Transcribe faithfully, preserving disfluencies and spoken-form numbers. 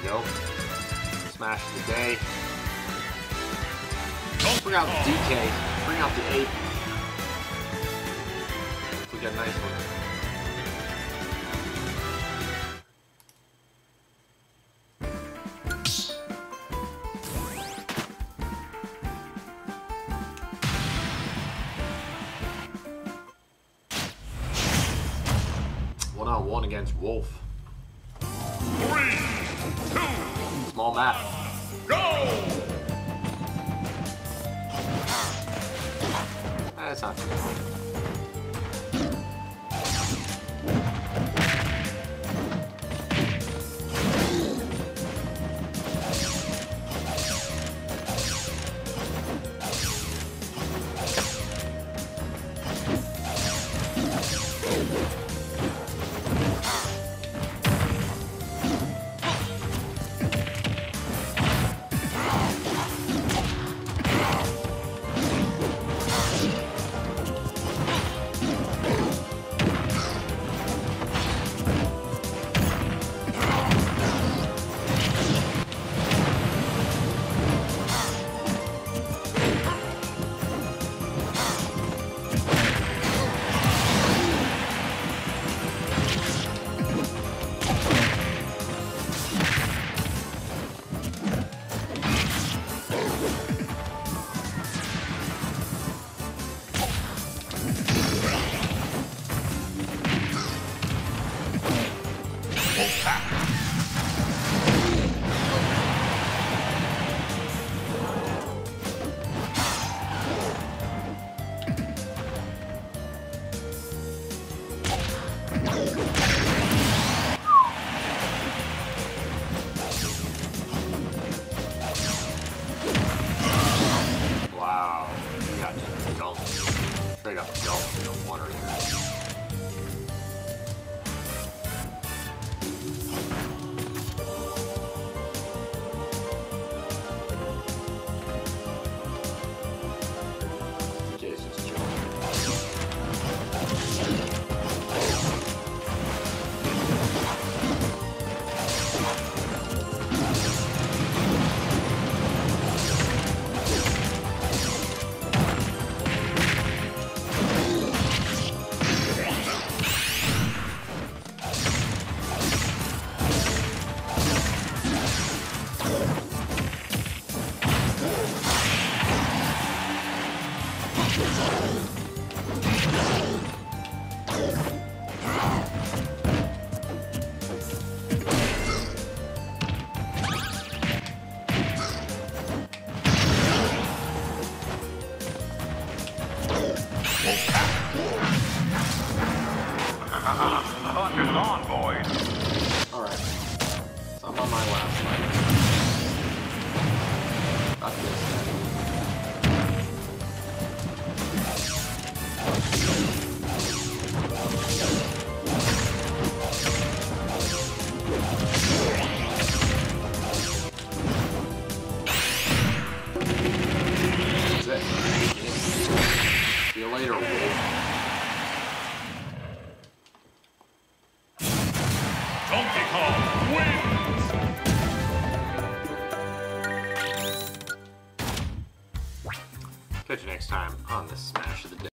go. Smash of the day. Bring out the D K. Bring out the ape. We got a nice one. One on one against Wolf. Three, two, small map. Go! That's not too hard. Wow, you got just dumped. Straight up dumped in the water here. Jesus, Joe. Hunt is on, boys. Alright. So I'm on my last fight. Got this.